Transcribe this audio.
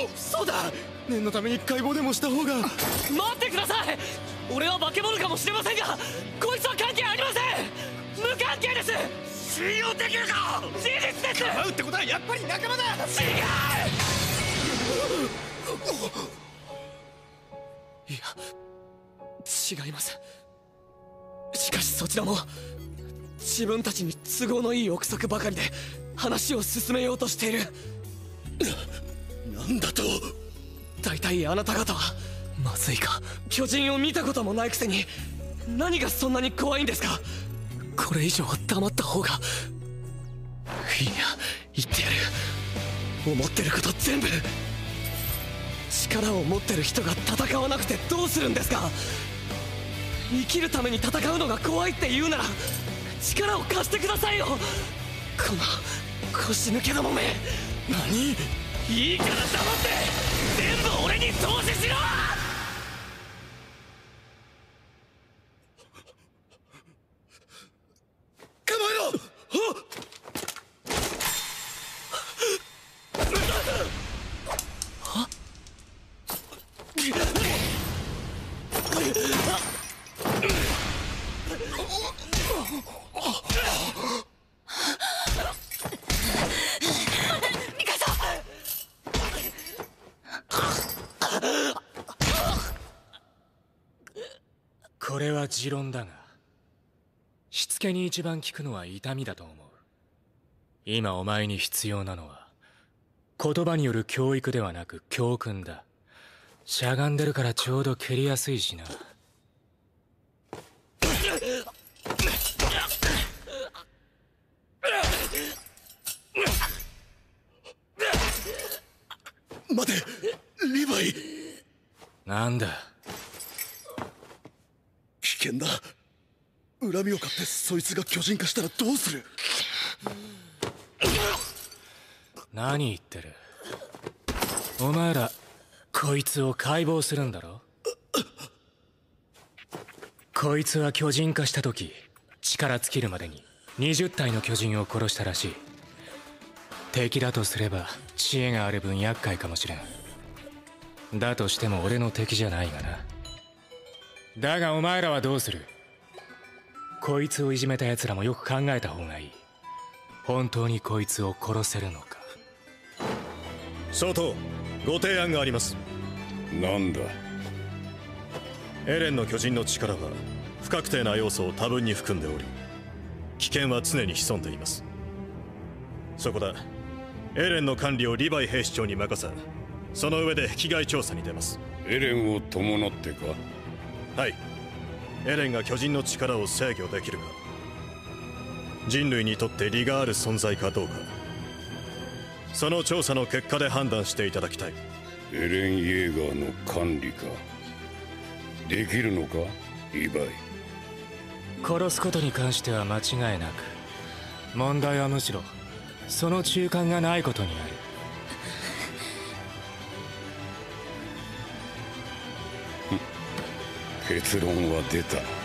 そうだ、念のために解剖でもした方が。 待ってください。俺は化け物かもしれませんが、こいつは関係ありません。無関係です。 信用できるか。 事実です。 かばうってことはやっぱり仲間だ。 違う。いや違います。しかしそちらも自分たちに都合のいい憶測ばかりで話を進めようとしている。 なんだと。 大体あなた方はまずいか、巨人を見たこともないくせに何がそんなに怖いんですか。これ以上は黙った方が。いや言ってやる。思ってること全部。力を持ってる人が戦わなくてどうするんですか。生きるために戦うのが怖いって言うなら力を貸してくださいよ、この腰抜けどもめ。 何。 いいから黙って全部俺に投資しろ。 構えろ。 これは持論だが、しつけに一番効くのは痛みだと思う。今お前に必要なのは言葉による教育ではなく教訓だ。しゃがんでるからちょうど蹴りやすいしな。 待て、リヴァイ。 なんだ。 危険だ。恨みを買ってそいつが巨人化したらどうする。 何言ってる。お前らこいつを解剖するんだろ。こいつは巨人化した時力尽きるまでに20体の巨人を殺したらしい。敵だとすれば知恵がある分厄介かもしれん。だとしても俺の敵じゃないがな。だがお前らはどうする。こいつをいじめた奴らもよく考えた方がいい。本当にこいつを殺せるのか。 総統、ご提案があります。 なんだ。 エレンの巨人の力は不確定な要素を多分に含んでおり、危険は常に潜んでいます。そこだ。エレンの管理をリヴァイ兵士長に任せ、その上で被害調査に出ます。 エレンを伴ってか。 はい。エレンが巨人の力を制御できるか、人類にとって利がある存在かどうか、その調査の結果で判断していただきたい。 エレン・イェーガーの管理か。できるのか、リヴァイ。 殺すことに関しては間違いなく、問題はむしろその中間がないことにある。 結論は出た。